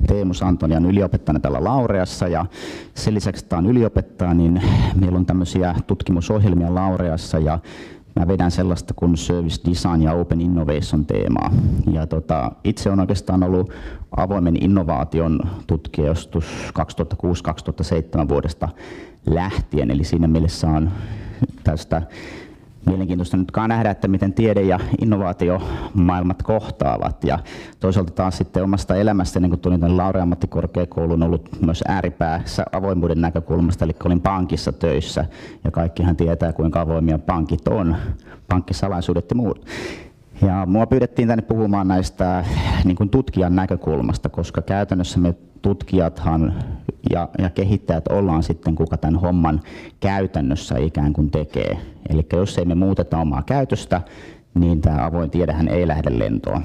Teemus Antonian yliopettajana täällä Laureassa, ja sen lisäksi, että on yliopettaja, niin meillä on tämmöisiä tutkimusohjelmia Laureassa, ja mä vedän sellaista kuin Service Design ja Open Innovation teemaa. Ja itse olen oikeastaan ollut avoimen innovaation tutkija joskus 2006-2007 vuodesta lähtien, eli siinä mielessä on tästä mielenkiintoista nyt nähdä, että miten tiede ja innovaatiomaailmat kohtaavat. Ja toisaalta taas sitten omasta elämästäni, niin kun tulin tänne Laure-ammattikorkeakouluun, ollut myös ääripäässä avoimuuden näkökulmasta, eli olin pankissa töissä, ja kaikkihan tietää, kuinka avoimia pankit on, pankkisalaisuudet ja muut. Ja mua pyydettiin tänne puhumaan näistä niin kuin tutkijan näkökulmasta, koska käytännössä me tutkijathan ja kehittäjät ollaan sitten, kuka tämän homman käytännössä ikään kuin tekee. Eli jos ei me muuteta omaa käytöstä, niin tämä avoin tiedehän ei lähde lentoon.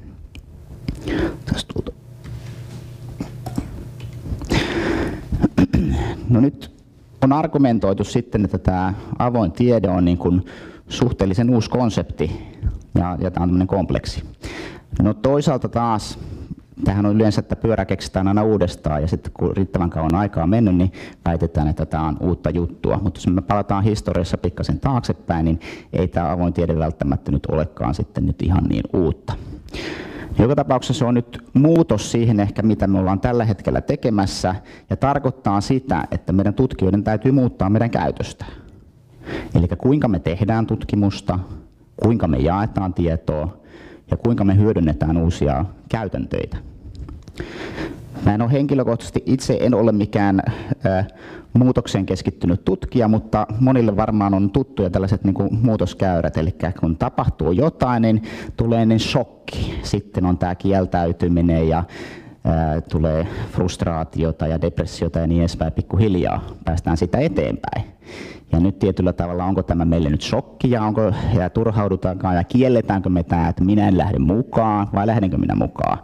No nyt on argumentoitu sitten, että tämä avoin tiede on niin kuin suhteellisen uusi konsepti ja tämä on tämmöinen kompleksi. No toisaalta taas tämähän on yleensä, että pyörä keksitään aina uudestaan, ja sitten kun riittävän kauan aikaa mennyt, niin väitetään, että tämä on uutta juttua. Mutta jos me palataan historiassa pikkasen taaksepäin, niin ei tämä avoin tiede välttämättä nyt olekaan sitten nyt ihan niin uutta. Joka tapauksessa se on nyt muutos siihen ehkä, mitä me ollaan tällä hetkellä tekemässä, ja tarkoittaa sitä, että meidän tutkijoiden täytyy muuttaa meidän käytöstä. Eli kuinka me tehdään tutkimusta, kuinka me jaetaan tietoa, ja kuinka me hyödynnetään uusia käytäntöitä. Mä en ole henkilökohtaisesti, itse en ole mikään muutokseen keskittynyt tutkija, mutta monille varmaan on tuttuja tällaiset niin kuin muutoskäyrät, eli kun tapahtuu jotain, niin tulee ennen shokki, sitten on tämä kieltäytyminen ja tulee frustraatiota ja depressiota ja niin edespäin, pikkuhiljaa päästään sitä eteenpäin. Ja nyt tietyllä tavalla, onko tämä meille nyt shokki ja turhaudutaankaan ja kielletäänkö me tämä, että minä en lähde mukaan vai lähdenkö minä mukaan.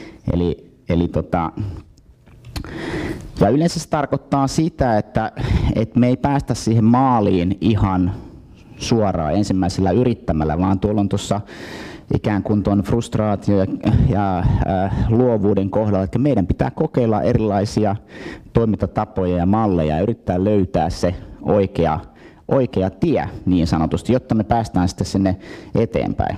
Ja yleensä se tarkoittaa sitä, että me ei päästä siihen maaliin ihan suoraan ensimmäisellä yrittämällä, vaan tuolla on tuossa ikään kuin tuon frustraatio ja luovuuden kohdalla, että meidän pitää kokeilla erilaisia toimintatapoja ja malleja ja yrittää löytää se oikea tie niin sanotusti, jotta me päästään sitten sinne eteenpäin.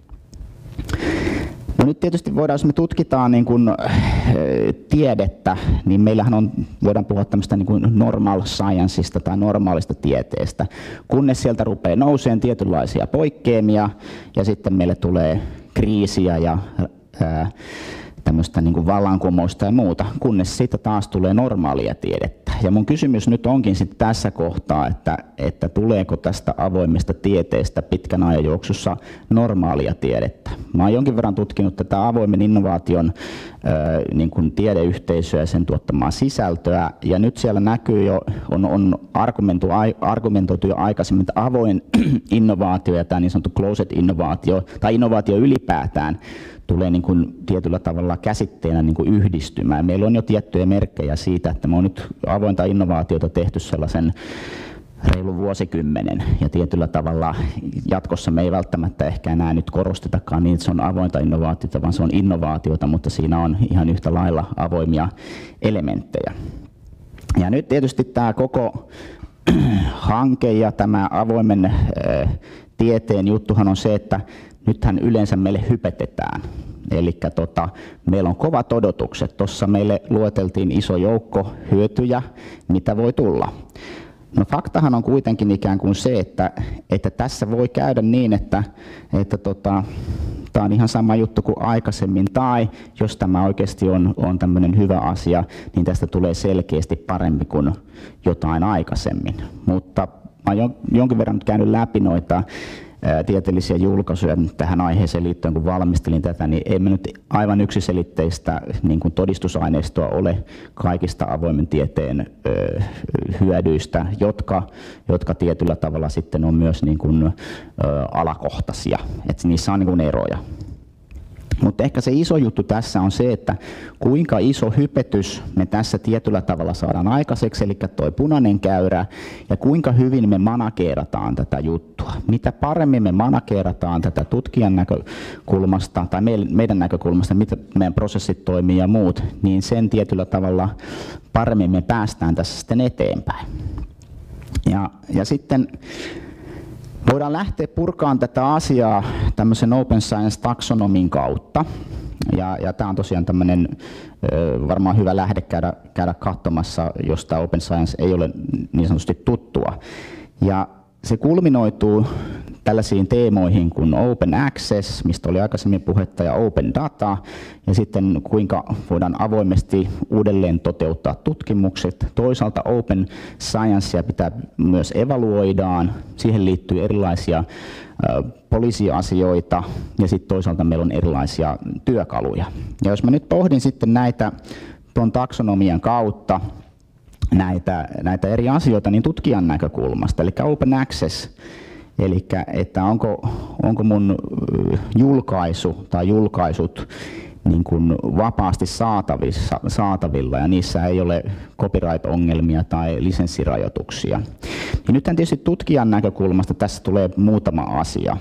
No nyt tietysti voidaan, jos me tutkitaan niin kuin tiedettä, niin meillähän voidaan puhua tämmöistä niin kuin normal scienceista tai normaalista tieteestä, kunnes sieltä rupeaa nouseen tietynlaisia poikkeamia ja sitten meille tulee kriisiä ja tämmöistä niin kuin vallankumousta ja muuta, kunnes siitä taas tulee normaalia tiedettä. Ja mun kysymys nyt onkin sitten tässä kohtaa, että tuleeko tästä avoimesta tieteestä pitkän ajan juoksussa normaalia tiedettä. Mä oon jonkin verran tutkinut tätä avoimen innovaation niin kuin tiedeyhteisöä ja sen tuottamaa sisältöä, ja nyt siellä näkyy jo, on argumentoitu jo aikaisemmin, että avoin innovaatio ja tämä niin sanottu closed innovaatio, tai innovaatio ylipäätään, tulee niin kuin tietyllä tavalla käsitteenä niin kuin yhdistymään. Meillä on jo tiettyjä merkkejä siitä, että me on nyt avointa innovaatiota tehty sellaisen reilun vuosikymmenen, ja tietyllä tavalla jatkossa me ei välttämättä ehkä enää nyt korostetakaan niin, että se on avointa innovaatiota, vaan se on innovaatiota, mutta siinä on ihan yhtä lailla avoimia elementtejä. Ja nyt tietysti tämä koko hanke ja tämä avoimen tieteen juttuhan on se, että nythän yleensä meille hypetetään. Eli meillä on kovat odotukset. Tuossa meille lueteltiin iso joukko hyötyjä, mitä voi tulla. No faktahan on kuitenkin ikään kuin se, että tässä voi käydä niin, että tämä on ihan sama juttu kuin aikaisemmin, tai jos tämä oikeasti on tämmöinen hyvä asia, niin tästä tulee selkeästi parempi kuin jotain aikaisemmin. Mutta mä oon jonkin verran nyt käynyt läpi noita tieteellisiä julkaisuja tähän aiheeseen liittyen, kun valmistelin tätä, niin ei me nyt aivan yksiselitteistä niin kuin todistusaineistoa ole kaikista avoimen tieteen hyödyistä, jotka tietyllä tavalla sitten on myös niin kuin alakohtaisia, että niissä on niin kuin eroja. Mutta ehkä se iso juttu tässä on se, että kuinka iso hypetys me tässä tietyllä tavalla saadaan aikaiseksi, eli tuo punainen käyrä, ja kuinka hyvin me manageerataan tätä juttua. Mitä paremmin me manageerataan tätä tutkijan näkökulmasta tai meidän näkökulmasta, miten meidän prosessit toimii ja muut, niin sen tietyllä tavalla paremmin me päästään tässä sitten eteenpäin. Ja sitten voidaan lähteä purkaan tätä asiaa tämmöisen Open Science-taksonomin kautta. Ja tämä on tosiaan tämmöinen varmaan hyvä lähde käydä katsomassa, jos tämä Open Science ei ole niin sanotusti tuttua. Ja se kulminoituu tällaisiin teemoihin kuin Open Access, mistä oli aikaisemmin puhetta, ja Open Data, ja sitten kuinka voidaan avoimesti uudelleen toteuttaa tutkimukset. Toisaalta Open Sciencea pitää myös evaluoidaan, siihen liittyy erilaisia poliisiasioita, ja sitten toisaalta meillä on erilaisia työkaluja. Ja jos mä nyt pohdin sitten näitä tuon taksonomian kautta, näitä eri asioita, niin tutkijan näkökulmasta, eli Open Access, eli että onko mun julkaisu tai julkaisut niin kuin vapaasti saatavilla ja niissä ei ole copyright-ongelmia tai lisenssirajoituksia. Ja nythän tietysti tutkijan näkökulmasta tässä tulee muutama asia.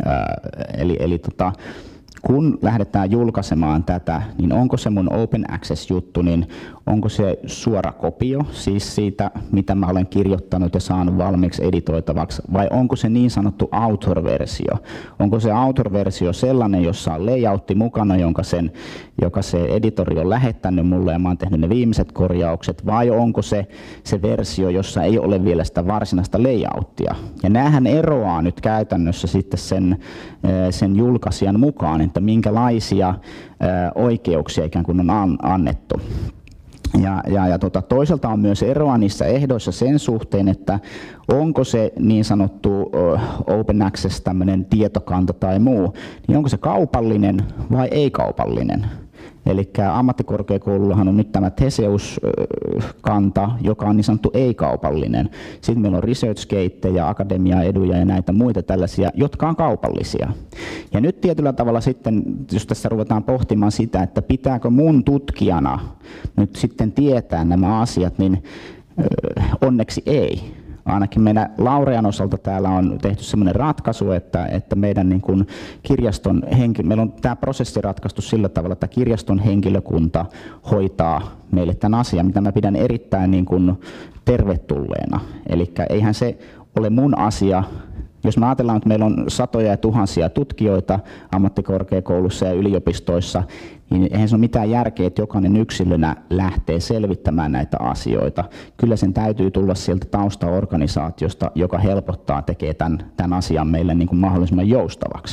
Eli kun lähdetään julkaisemaan tätä, niin onko se mun Open Access-juttu, niin onko se suora kopio, siis siitä, mitä mä olen kirjoittanut ja saanut valmiiksi editoitavaksi, vai onko se niin sanottu author-versio? Onko se author-versio sellainen, jossa on layoutti mukana, joka se editori on lähettänyt mulle ja mä oon tehnyt ne viimeiset korjaukset, vai onko se versio, jossa ei ole vielä sitä varsinaista layouttia? Ja näähän eroaa nyt käytännössä sitten sen julkaisijan mukaan, että minkälaisia oikeuksia ikään kuin on annettu. Toisaalta on myös eroa niissä ehdoissa sen suhteen, että onko se niin sanottu Open Access tämmöinen tietokanta tai muu, niin onko se kaupallinen vai ei-kaupallinen. Eli ammattikorkeakoulullahan on nyt tämä Theseus-kanta, joka on niin sanottu ei-kaupallinen. Sitten meillä on ResearchGate ja akademia-eduja ja näitä muita tällaisia, jotka on kaupallisia. Ja nyt tietyllä tavalla sitten, jos tässä ruvetaan pohtimaan sitä, että pitääkö mun tutkijana nyt sitten tietää nämä asiat, niin onneksi ei. Ainakin meidän Laurean osalta täällä on tehty sellainen ratkaisu, että meidän niin kuin meillä on tämä prosessi ratkaistu sillä tavalla, että kirjaston henkilökunta hoitaa meille tämän asian, mitä mä pidän erittäin niin kuin tervetulleena. Eli eihän se ole mun asia. Jos me ajatellaan, että meillä on satoja ja tuhansia tutkijoita ammattikorkeakoulussa ja yliopistoissa, niin eihän se ole mitään järkeä, että jokainen yksilönä lähtee selvittämään näitä asioita. Kyllä sen täytyy tulla sieltä taustaorganisaatiosta, joka helpottaa, tekee tämän asian meille niin kuin mahdollisimman joustavaksi.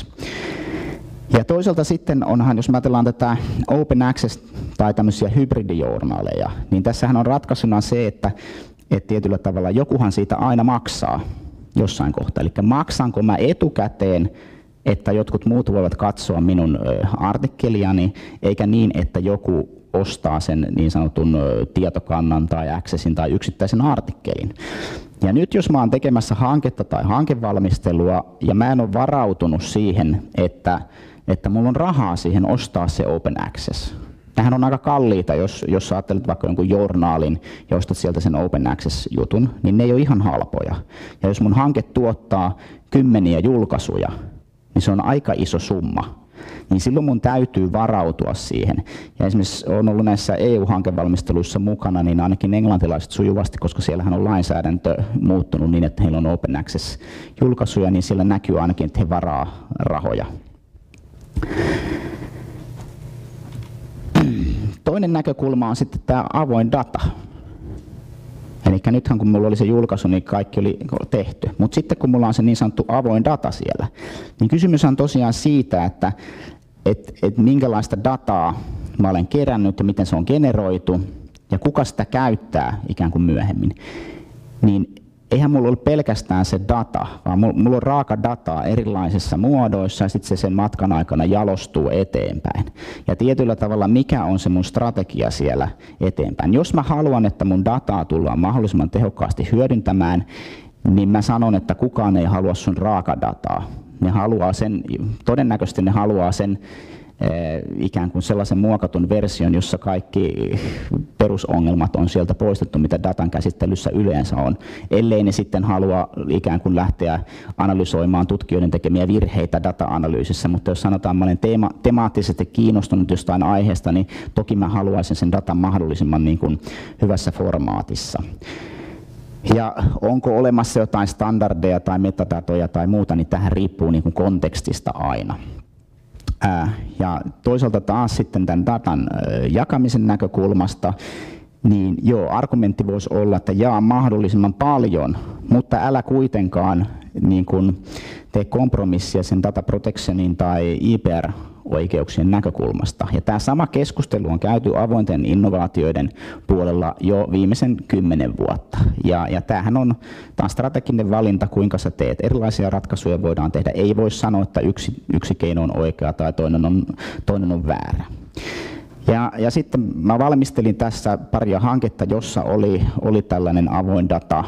Ja toisaalta sitten onhan, jos me ajatellaan tätä Open Access tai tämmöisiä hybridijournaaleja, niin tässähän on ratkaisuna se, että tietyllä tavalla jokuhan siitä aina maksaa jossain kohtaa. Eli maksanko mä etukäteen, että jotkut muut voivat katsoa minun artikkeliani, eikä niin, että joku ostaa sen niin sanotun tietokannan tai accessin tai yksittäisen artikkelin. Ja nyt jos mä oon tekemässä hanketta tai hankevalmistelua ja mä en ole varautunut siihen, että mulla on rahaa siihen ostaa se Open Access. Tämähän on aika kalliita, jos ajattelet vaikka jonkun journaalin ja ostat sieltä sen Open Access-jutun, niin ne ei ole ihan halpoja. Ja jos mun hanke tuottaa 10 julkaisuja, niin se on aika iso summa. Niin silloin mun täytyy varautua siihen. Ja esimerkiksi olen ollut näissä EU-hankevalmisteluissa mukana, niin ainakin englantilaiset sujuvasti, koska siellähän on lainsäädäntö muuttunut niin, että heillä on Open Access-julkaisuja, niin siellä näkyy ainakin, että he varaa rahoja. Toinen näkökulma on sitten tämä avoin data. Eli nythän kun mulla oli se julkaisu, niin kaikki oli tehty. Mutta sitten kun mulla on se niin sanottu avoin data siellä, niin kysymys on tosiaan siitä, että minkälaista dataa mä olen kerännyt ja miten se on generoitu ja kuka sitä käyttää ikään kuin myöhemmin. Niin eihän mulla ole pelkästään se data, vaan mulla on raaka dataa erilaisissa muodoissa ja sitten se sen matkan aikana jalostuu eteenpäin. Ja tietyllä tavalla mikä on se mun strategia siellä eteenpäin. Jos mä haluan, että mun dataa tullaan mahdollisimman tehokkaasti hyödyntämään, niin mä sanon, että kukaan ei halua sun raakadataa. Ne haluaa sen, todennäköisesti ne haluaa sen ikään kuin sellaisen muokatun version, jossa kaikki perusongelmat on sieltä poistettu, mitä datan käsittelyssä yleensä on, ellei ne sitten halua ikään kuin lähteä analysoimaan tutkijoiden tekemiä virheitä data-analyysissä, mutta jos sanotaan, että mä olen temaattisesti kiinnostunut jostain aiheesta, niin toki mä haluaisin sen datan mahdollisimman niin kuin hyvässä formaatissa. Ja onko olemassa jotain standardeja tai metadatoja tai muuta, niin tähän riippuu niin kuin kontekstista aina. Ja toisaalta taas sitten tämän datan jakamisen näkökulmasta, niin joo, argumentti voisi olla, että jaa mahdollisimman paljon, mutta älä kuitenkaan niin kuin tee kompromissia sen data protectionin tai IPR-oikeuksien näkökulmasta. Ja tämä sama keskustelu on käyty avointen innovaatioiden puolella jo viimeisen 10 vuotta. Ja tämähän on taas strateginen valinta, kuinka sä teet. Erilaisia ratkaisuja voidaan tehdä. Ei voi sanoa, että yksi keino on oikea tai toinen on väärä. Ja sitten mä valmistelin tässä paria hanketta, jossa oli tällainen avoin data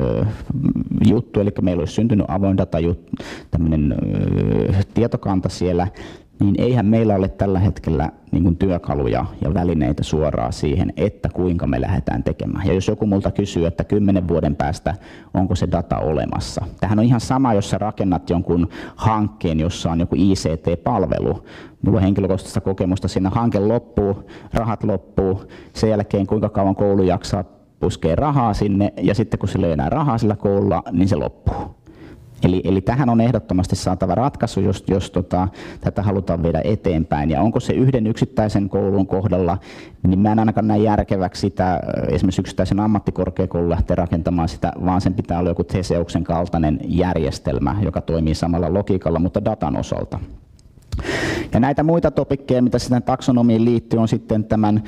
juttu, eli meillä olisi syntynyt avoin data tämmöinen tietokanta siellä, niin eihän meillä ole tällä hetkellä niin kuin työkaluja ja välineitä suoraan siihen, että kuinka me lähdetään tekemään. Ja jos joku multa kysyy, että 10 vuoden päästä onko se data olemassa. Tämähän on ihan sama, jos sä rakennat jonkun hankkeen, jossa on joku ICT-palvelu. Minulla on henkilökohtaista kokemusta, siinä hanke loppuu, rahat loppuu, sen jälkeen kuinka kauan koulu jaksaa puskee rahaa sinne, ja sitten kun sillä ei enää rahaa sillä koululla, niin se loppuu. Eli tähän on ehdottomasti saatava ratkaisu, jos tätä halutaan viedä eteenpäin. Ja onko se yhden yksittäisen koulun kohdalla, niin mä en ainakaan näe järkeväksi sitä, esimerkiksi yksittäisen ammattikorkeakoulun lähteä rakentamaan sitä, vaan sen pitää olla joku Theseuksen kaltainen järjestelmä, joka toimii samalla logiikalla, mutta datan osalta. Ja näitä muita topikkeja, mitä sitten taksonomiin liittyy, on sitten tämän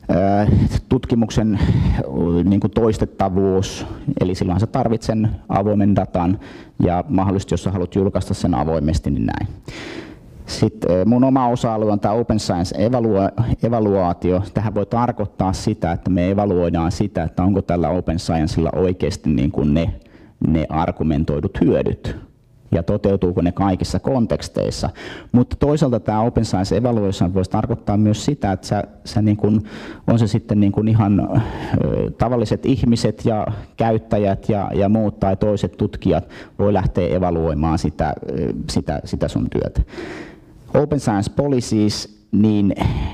tutkimuksen niin kuin toistettavuus, eli silloin sä tarvitset sen avoimen datan ja mahdollisesti, jos sä haluat julkaista sen avoimesti, niin näin. Sitten mun oma osa-alue on tämä Open Science-evaluaatio. Tähän voi tarkoittaa sitä, että me evaluoidaan sitä, että onko tällä Open Sciencella oikeasti niin kuin ne argumentoidut hyödyt. Ja toteutuuko ne kaikissa konteksteissa. Mutta toisaalta tämä Open Science Evaluation voisi tarkoittaa myös sitä, että sä niin kun, on se sitten niin kun ihan tavalliset ihmiset ja käyttäjät ja muut tai toiset tutkijat voi lähteä evaluoimaan sitä sun työtä. Open Science Policies, niin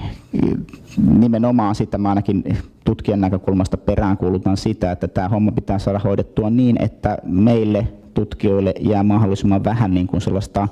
nimenomaan sitä mä ainakin tutkijan näkökulmasta peräänkuulutan sitä, että tämä homma pitää saada hoidettua niin, että meille tutkijoille jää mahdollisimman vähän niin kuin sellaista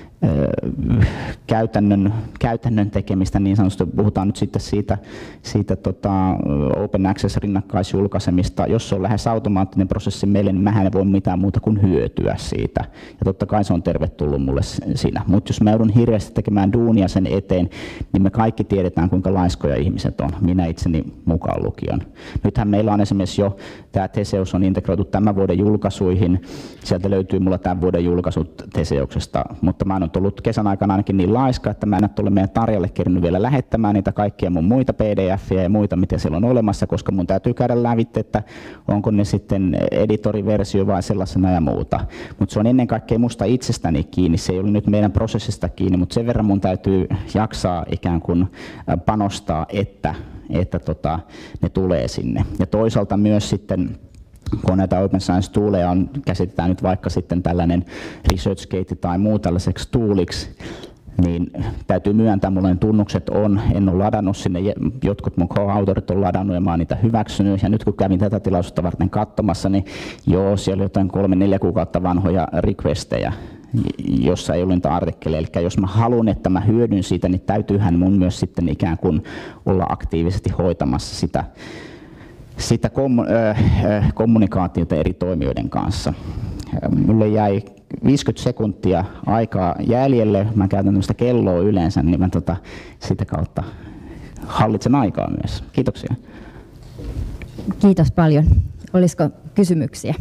käytännön tekemistä, niin sanotusti puhutaan nyt sitten siitä Open Access-rinnakkaisjulkaisemista. Jos se on lähes automaattinen prosessi meille, niin mähän ei voi mitään muuta kuin hyötyä siitä. Ja totta kai se on tervetullut mulle siinä. Mutta jos mä joudun hirveästi tekemään duunia sen eteen, niin me kaikki tiedetään, kuinka laiskoja ihmiset on. Minä itseni mukaan lukion. Nythän meillä on esimerkiksi jo, tämä Theseus on integroitu tämän vuoden julkaisuihin. Sieltä löytyy mulla tämän vuoden julkaisut Theseuksesta, mutta mä en ollut kesän aikana ainakin niin laiska, että mä en ole meidän Tarjalle kerinyt vielä lähettämään niitä kaikkia mun muita PDF-jä ja muita, mitä siellä on olemassa, koska mun täytyy käydä lävitse, että onko ne sitten editoriversio vai sellaisena ja muuta. Mutta se on ennen kaikkea musta itsestäni kiinni, se ei ole nyt meidän prosessista kiinni, mutta sen verran mun täytyy jaksaa ikään kuin panostaa, että ne tulee sinne. Ja toisaalta myös sitten kun näitä Open Science-tooleja käsitetään nyt vaikka sitten tällainen ResearchGate tai muu tällaiseksi tooliksi, niin täytyy myöntää, mulla ne tunnukset on, en ole ladannut sinne, jotkut mun co-autorit on ladannut ja mä oon niitä hyväksynyt, ja nyt kun kävin tätä tilaisuutta varten katsomassa, niin joo, siellä on jotain 3-4 kuukautta vanhoja requesteja, jossa ei ole niitä artikkeleja, eli jos mä haluan, että mä hyödyn siitä, niin täytyyhän mun myös sitten ikään kuin olla aktiivisesti hoitamassa sitä kommunikaatiota eri toimijoiden kanssa. Mulle jäi 50 sekuntia aikaa jäljelle. Mä käytän tämmöistä kelloa yleensä, niin mä sitä kautta hallitsen aikaa myös. Kiitoksia. Kiitos paljon. Olisiko kysymyksiä?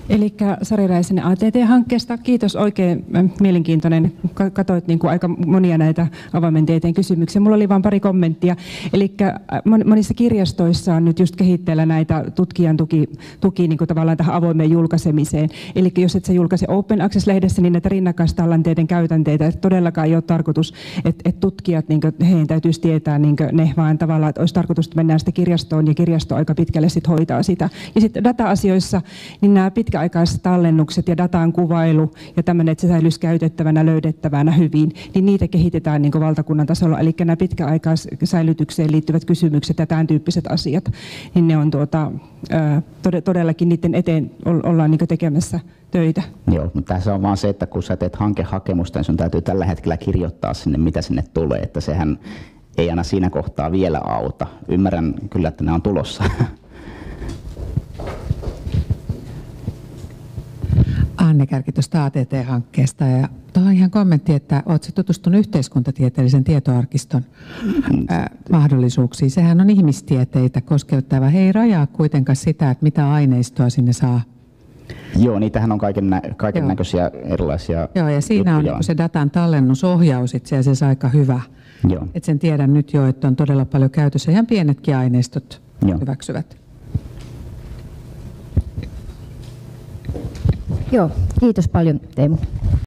Eli Sari Räisänen ATT-hankkeesta. Kiitos, oikein mielenkiintoinen. Katoit niin kuin aika monia näitä avoimen tieteen kysymyksiä. Mulla oli vain pari kommenttia. Eli monissa kirjastoissa on nyt just kehitteillä näitä tutkijan tuki niin kuin tavallaan tähän avoimeen julkaisemiseen. Eli jos et sä julkaise Open Access-lehdessä, niin näitä rinnakkaista alan tieteen käytänteitä, että todellakaan ei ole tarkoitus, että tutkijat, niin kuin, heidän täytyisi tietää niin kuin ne, vaan tavallaan, että olisi tarkoitus, että mennään sitten kirjastoon ja kirjasto aika pitkälle sitten hoitaa sitä. Ja sitten data-asioissa, niin nämä pitkäaikaiset tallennukset ja datan kuvailu ja tämmöinen, että se säilyisi käytettävänä, löydettävänä hyvin, niin niitä kehitetään niin kuin valtakunnan tasolla. Eli nämä pitkäaikaissäilytykseen liittyvät kysymykset ja tämän tyyppiset asiat, niin ne on todellakin niiden eteen ollaan niin kuin tekemässä töitä. Joo, mutta tässä on vaan se, että kun sä teet hankehakemusta, niin sun täytyy tällä hetkellä kirjoittaa sinne, mitä sinne tulee, että sehän ei aina siinä kohtaa vielä auta. Ymmärrän kyllä, että nämä on tulossa. Anne Kärki tuosta ATT-hankkeesta. Ja tuohon ihan kommentti, että oletko tutustunut yhteiskuntatieteellisen tietoarkiston mahdollisuuksiin. Sehän on ihmistieteitä koskettava. He ei rajaa kuitenkaan sitä, että mitä aineistoa sinne saa. Joo, niitähän on kaiken näköisiä erilaisia. Joo, ja siinä juttuja. on se datan tallennusohjaus itse asiassa aika hyvä. Joo. Et sen tiedän nyt jo, että on todella paljon käytössä. Ihan pienetkin aineistot hyväksyvät. Joo, kiitos paljon Teemu.